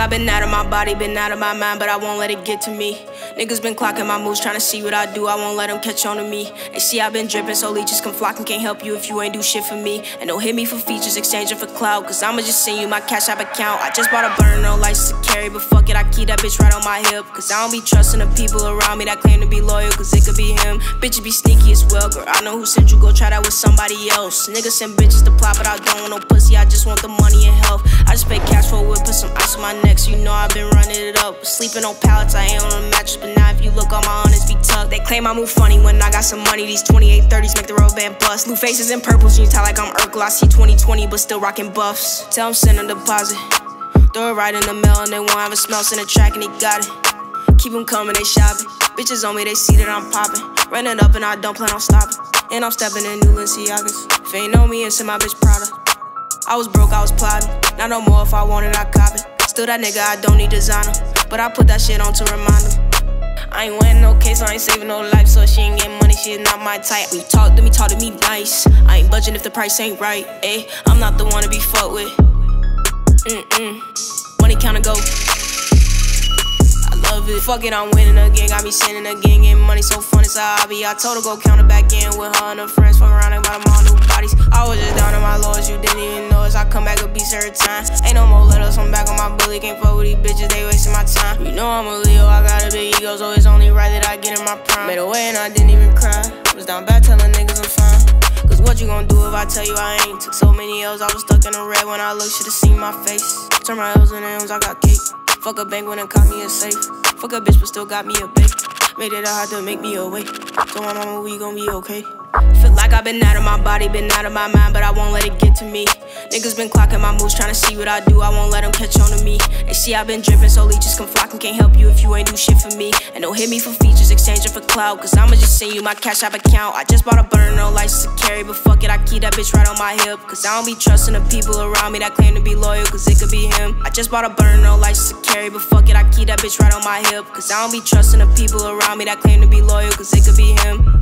I've been out of my body, been out of my mind, but I won't let it get to me. Niggas been clocking my moves, trying to see what I do, I won't let them catch on to me. They see I've been dripping, so leeches come flocking, can't help you if you ain't do shit for me. And don't hit me for features, exchanging for clout, cause I'ma just send you my Cash App account. I just bought a burner, no license to carry, but fuck it, I keep that bitch right on my hip. Cause I don't be trusting the people around me that claim to be loyal, cause it could be him. Bitches be sneaky as well, girl, I know who sent you, go try that with somebody else. Niggas send bitches to plot, but I don't want no pussy, I just want the money and health. I just pay cash for a whip, put some ice on my neck, so you know I've been running it up. Sleeping on pallets, I ain't on a mattress, but now if you look on my honest be tucked. They claim I move funny when I got some money, these 2830s make the rubber band bust. Blue faces and purples, you tell like I'm Urkel, I see 2020 but still rocking buffs. Tell them send a deposit, throw it right in the mail and they won't have a smell, send a track and they got it. Keep them coming, they shopping, bitches on me, they see that I'm popping. Run it up and I don't plan on stopping, and I'm stepping in new Balenciagas. If ain't know me, it's in my bitch Prada. I was broke, I was plotting, not no more, if I wanted I cop it. Still that nigga, I don't need designer, but I put that shit on to remind him. I ain't winning no case, I ain't saving no life, so she ain't getting money, she is not my type. When you talk to me nice, I ain't budging if the price ain't right, ayy. I'm not the one to be fucked with. Money counter go, I love it. Fuck it, I'm winning again, got me sinning again, getting money so fun, it's a hobby. I told her go count it back in with her and her friends, fuck around and buy them all new bodies. I was just down on my lowest, you didn't even notice. I come back a beast every time. Ain't no more letters, I'm back on my bully. Can't fuck with these bitches, they wasting my time. You know I'm a Leo, I got a big ego, so it's only right that I get in my prime. Made a way and I didn't even cry. Was down bad telling niggas I'm fine. Cause what you gon' do if I tell you I ain't? Took so many L's, I was stuck in the red. When I looked, should've seen my face. Turn my L's and M's, I got cake. Fuck a bank when it caught me a safe. Fuck a bitch but still got me a bake. Made it hard to make me awake. So my mama, we gon' be okay. Feel like I've been out of my body, been out of my mind, but I won't let it get to me. Niggas been clocking my moves, trying to see what I do, I won't let them catch on to me. They see I've been dripping, so leeches come flocking, can't help you if you ain't do shit for me. And don't hit me for features, exchanging for clout, cause I'ma just send you my Cash App account. I just bought a burner, no license to carry, but fuck it, I keep that bitch right on my hip. Cause I don't be trusting the people around me that claim to be loyal, cause it could be him. I just bought a burner, no license to carry, but fuck it, I keep that bitch right on my hip. Cause I don't be trusting the people around me that claim to be loyal, cause it could be him.